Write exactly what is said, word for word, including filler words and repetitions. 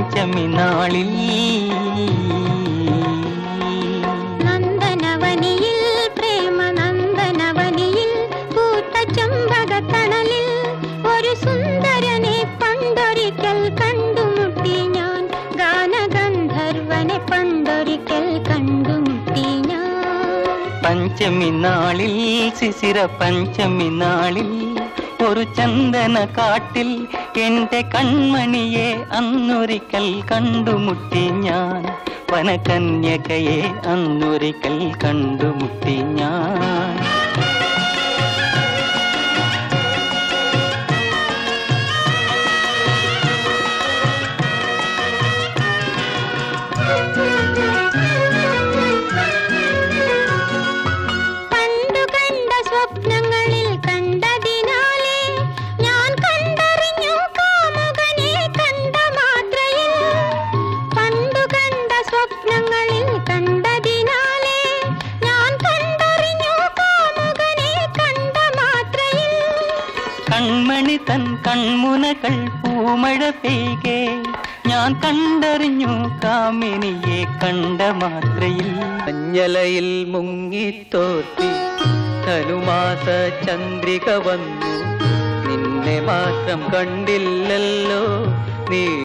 പഞ്ചമി നാളിൽ നന്ദനവനിയിൽ പ്രേമ നന്ദനവനിയിൽ പൂത്ത ചെമ്പകത്തണലിൽ ഒരു സുന്ദരനെ പണ്ടൊരിക്കൽ കണ്ടുമുട്ടി ഞാൻ ഗാനഗന്ധർവനെ പണ്ടൊരിക്കൽ കണ്ടുമുട്ടി ഞാൻ പഞ്ചമി നാളിൽ ശിശിര പഞ്ചമി നാളിൽ ഒരു ചന്ദന കാട്ടിൽ എന്റെ കൺമണിയെ അന്നൊരിക്കൽ കണ്ടുമുട്ടി ഞാൻ വനകന്യകയെ അന്നൊരിക്കൽ കണ്ടുമുട്ടി ഞാൻ പണ്ടു കണ്ട സ്വപ്നങ്ങളിൽ കണ്ടതിനാലേ ഞാൻ കണ്ടറിഞ്ഞു കാമുകനെ കണ്ട മാത്രയിൽ പണ്ടു കണ്ട സ്വപ്നങ്ങളിൽ കണ്ടതിനാലേ ഞാൻ കണ്ടറിഞ്ഞു കാമുകനെ കണ്ട മാത്രയിൽ കൺമണി തൻ കൺമുനകൾ പൂമഴ പെയ്കെ ഞാൻ കണ്ടറിഞ്ഞു കാമിനിയെ കണ്ട മാത്രയിൽ മഞ്ഞലയിൽ മുങ്ങിത്തോർത്തി ധനുമാസ ചന്ദ്രിക വന്നു നിന്നെ മാത്രം കണ്ടില്ലല്ലോ നീ